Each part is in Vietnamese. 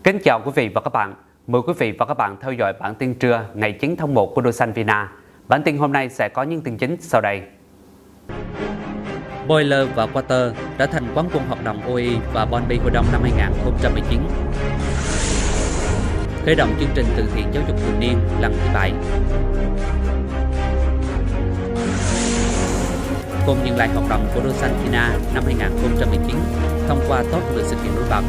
Kính chào quý vị và các bạn. Mời quý vị và các bạn theo dõi bản tin trưa ngày 9 tháng 1 của Đô Xanh Vina. Bản tin hôm nay sẽ có những tin chính sau đây. Boiler và Water trở thành quán quân hoạt động OE và Bon Bi Hội Đông năm 2019. Khởi động chương trình từ thiện giáo dục thường niên lần thứ 7. Cùng nhìn lại hoạt động của Đô Xanh Vina năm 2019 thông qua top 10 sự kiện nổi bật.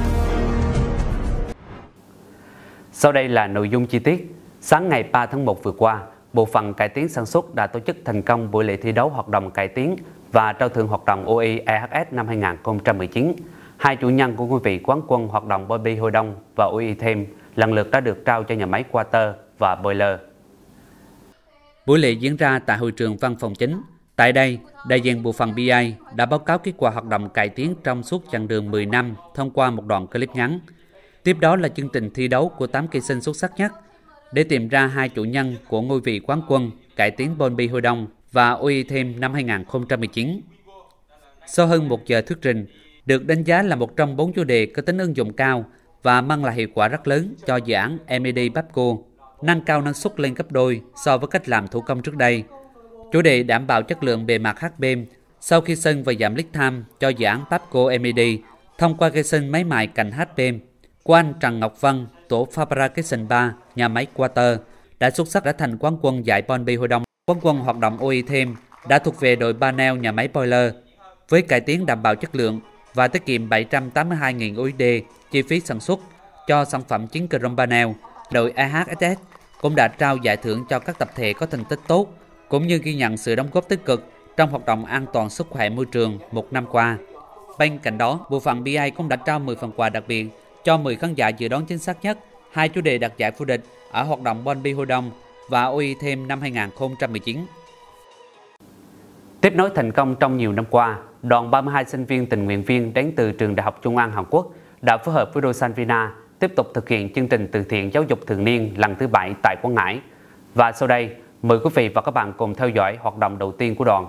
Sau đây là nội dung chi tiết. Sáng ngày 3 tháng 1 vừa qua, Bộ phận Cải tiến Sản xuất đã tổ chức thành công buổi lễ thi đấu hoạt động cải tiến và trao thưởng hoạt động OE EHS năm 2019. Hai chủ nhân của ngôi vị quán quân hoạt động Bon Bi Hội Đông và OE thêm lần lượt đã được trao cho nhà máy Water và Boiler. Buổi lễ diễn ra tại hội trường Văn phòng Chính. Tại đây, đại diện bộ phận BI đã báo cáo kết quả hoạt động cải tiến trong suốt chặng đường 10 năm thông qua một đoạn clip ngắn. Tiếp đó là chương trình thi đấu của 8 cây sinh xuất sắc nhất để tìm ra hai chủ nhân của ngôi vị quán quân cải tiến Bon Bi Hội Đông và OE thêm năm 2019. Sau hơn 1 giờ thuyết trình, được đánh giá là một trong 4 chủ đề có tính ứng dụng cao và mang lại hiệu quả rất lớn cho dự án MED Babco, nâng cao năng suất lên gấp đôi so với cách làm thủ công trước đây. Chủ đề đảm bảo chất lượng bề mặt HBM sau khi sơn và giảm lead time cho dự án Babco MED thông qua cây sơn máy mài cạnh HBM của anh Trần Ngọc Vân, tổ Fabrication 3, nhà máy Water, đã xuất sắc trở thành quán quân giải Bon Bi Hội Đông. Quán quân hoạt động OE thêm đã thuộc về đội Panel nhà máy Boiler, với cải tiến đảm bảo chất lượng và tiết kiệm 782.000 USD chi phí sản xuất cho sản phẩm chính chrome panel. Đội EHS cũng đã trao giải thưởng cho các tập thể có thành tích tốt, cũng như ghi nhận sự đóng góp tích cực trong hoạt động an toàn sức khỏe môi trường một năm qua. Bên cạnh đó, bộ phận BI cũng đã trao 10 phần quà đặc biệt cho 10 khán giả dự đoán chính xác nhất hai chủ đề đạt giải vô địch ở hoạt động Bon Bi Hội Đông và OE thêm năm 2019. Tiếp nối thành công trong nhiều năm qua, đoàn 32 sinh viên tình nguyện viên đến từ Trường Đại học Trung An Hàn Quốc đã phối hợp với Đô Xanh Vina tiếp tục thực hiện chương trình từ thiện giáo dục thường niên lần thứ 7 tại Quảng Ngãi. Và sau đây, mời quý vị và các bạn cùng theo dõi hoạt động đầu tiên của đoàn.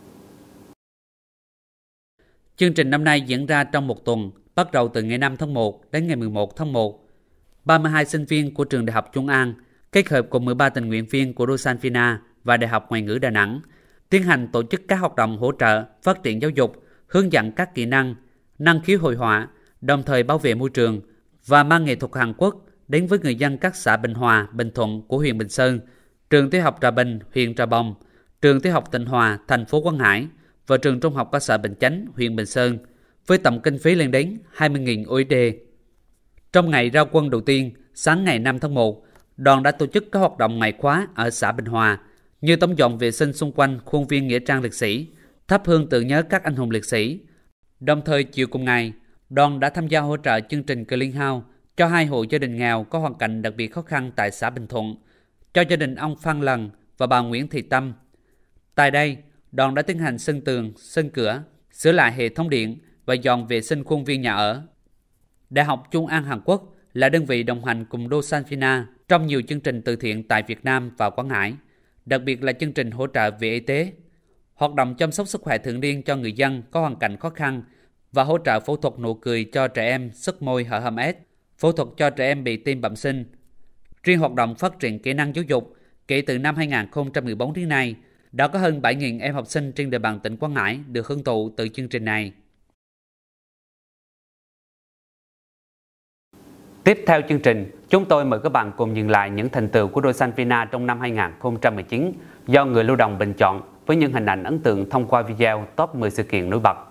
Chương trình năm nay diễn ra trong một tuần, bắt đầu từ ngày 5 tháng 1 đến ngày 11 tháng 1. 32 sinh viên của Trường Đại học Trung An kết hợp cùng 13 tình nguyện viên của Đô Xanh Vina và Đại học Ngoại ngữ Đà Nẵng tiến hành tổ chức các hoạt động hỗ trợ phát triển giáo dục, hướng dẫn các kỹ năng, năng khiếu hội họa, đồng thời bảo vệ môi trường và mang nghệ thuật Hàn Quốc đến với người dân các xã Bình Hòa, Bình Thuận của huyện Bình Sơn, trường tiểu học Trà Bình, huyện Trà Bồng, trường tiểu học Tịnh Hòa, thành phố Quảng Ngãi và trường trung học cơ sở Bình Chánh, huyện Bình Sơn, với tổng kinh phí lên đến 20.000 USD. Trong ngày ra quân đầu tiên, sáng ngày 5 tháng 1, đoàn đã tổ chức các hoạt động ngày khóa ở xã Bình Hòa, như tống dọn vệ sinh xung quanh khuôn viên nghĩa trang liệt sĩ, thắp hương tưởng nhớ các anh hùng liệt sĩ. Đồng thời chiều cùng ngày, đoàn đã tham gia hỗ trợ chương trình Clean House cho 2 hộ gia đình nghèo có hoàn cảnh đặc biệt khó khăn tại xã Bình Thuận, cho gia đình ông Phan Lần và bà Nguyễn Thị Tâm. Tại đây, đoàn đã tiến hành sơn tường, sơn cửa, sửa lại hệ thống điện và dọn vệ sinh khuôn viên nhà ở. Đại học Trung An Hàn Quốc là đơn vị đồng hành cùng Đô Xanh Vina trong nhiều chương trình từ thiện tại Việt Nam và Quảng Ngãi, đặc biệt là chương trình hỗ trợ về y tế, hoạt động chăm sóc sức khỏe thường niên cho người dân có hoàn cảnh khó khăn và hỗ trợ phẫu thuật nụ cười cho trẻ em sức môi hở hàm ếch, phẫu thuật cho trẻ em bị tim bẩm sinh. Riêng hoạt động phát triển kỹ năng giáo dục, kể từ năm 2014 đến nay, đã có hơn 7.000 em học sinh trên địa bàn tỉnh Quảng Ngãi được hưởng thụ từ chương trình này. Tiếp theo chương trình, chúng tôi mời các bạn cùng nhìn lại những thành tựu của Đô Xanh Vina trong năm 2019 do người lưu đồng bình chọn với những hình ảnh ấn tượng thông qua video top 10 sự kiện nổi bật.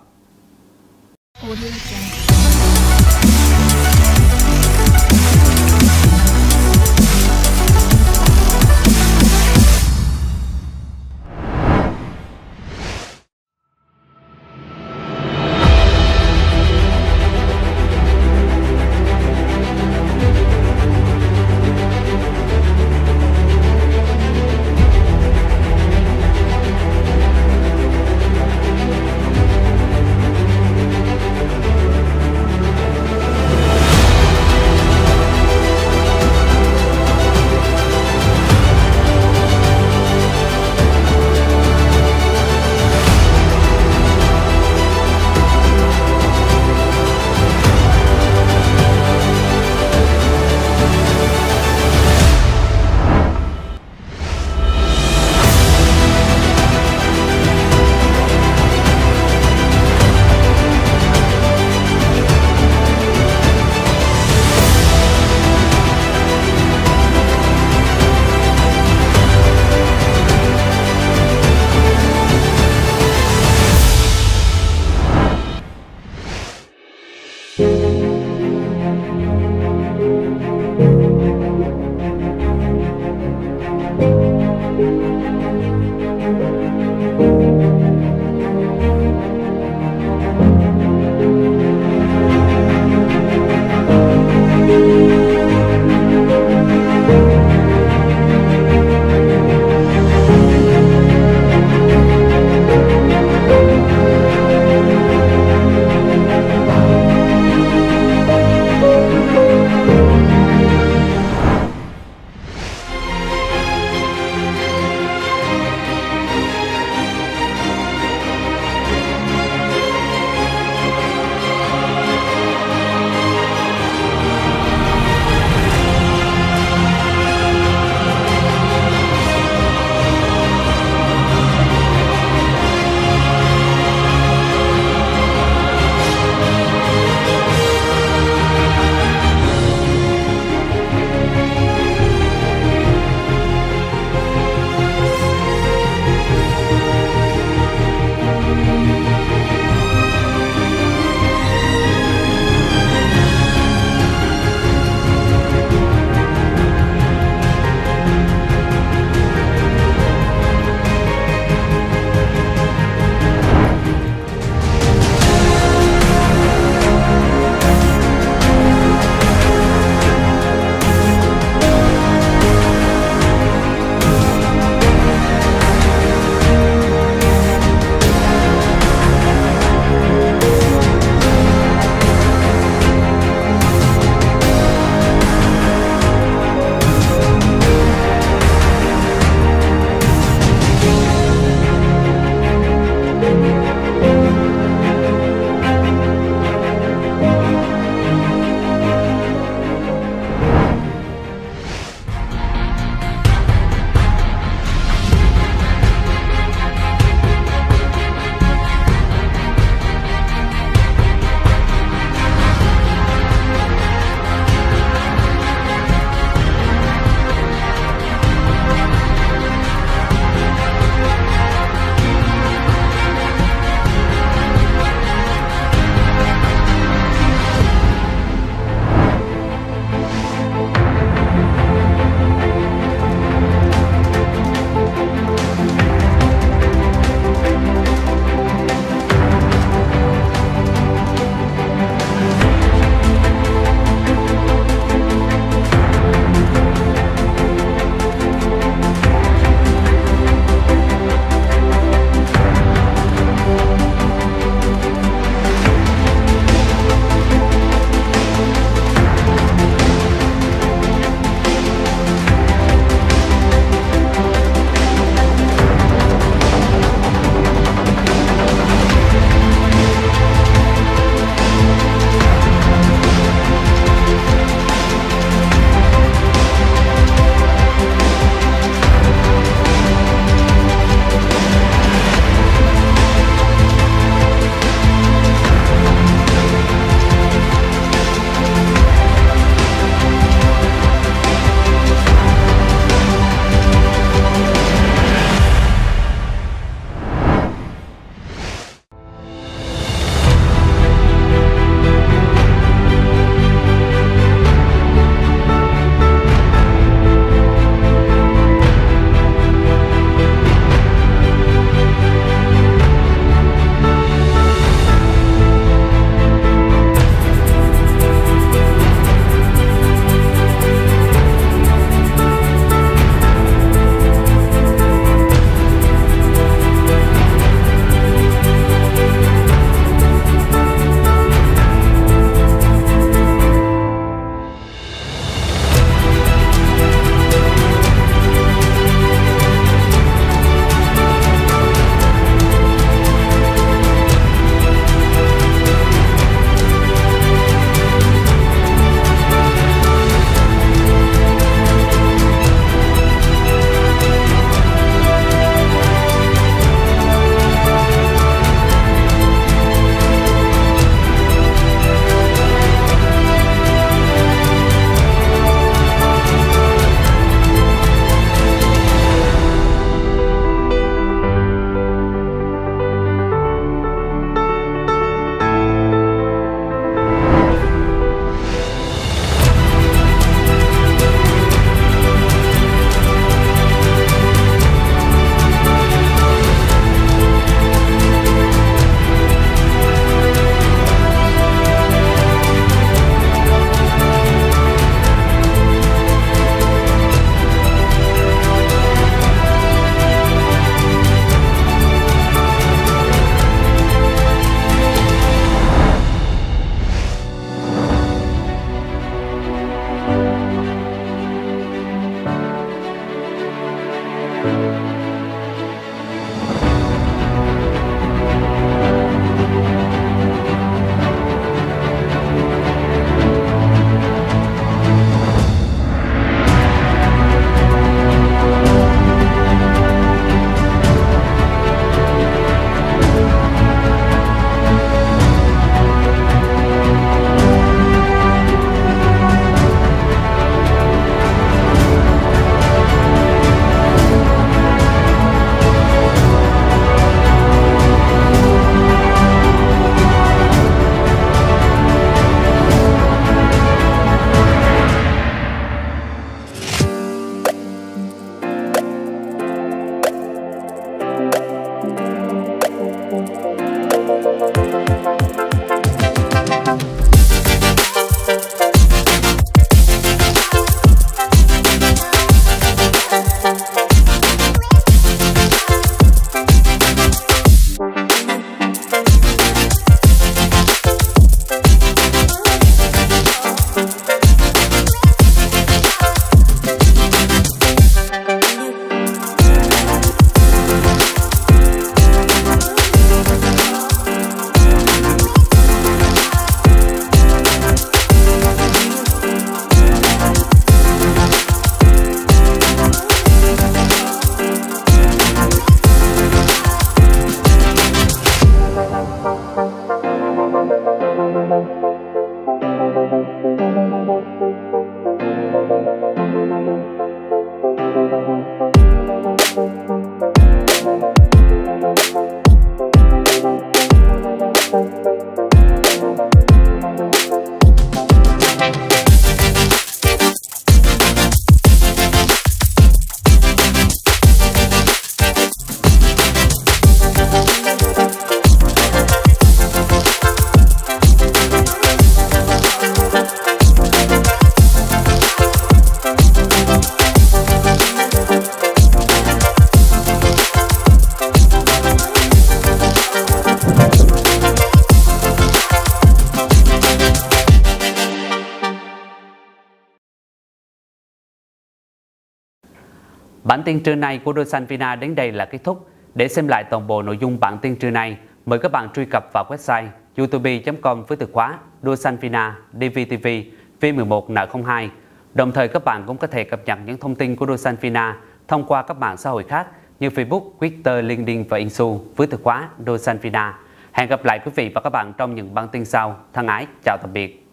Bản tin trưa nay của Đô Xanh Vina đến đây là kết thúc. Để xem lại toàn bộ nội dung bản tin trưa nay, mời các bạn truy cập vào website youtube.com với từ khóa Đô Xanh Vina DVTV V11N02. Đồng thời các bạn cũng có thể cập nhật những thông tin của Đô Xanh Vina thông qua các mạng xã hội khác như Facebook, Twitter, LinkedIn và Insu với từ khóa Đô Xanh Vina. Hẹn gặp lại quý vị và các bạn trong những bản tin sau. Thân ái, chào tạm biệt.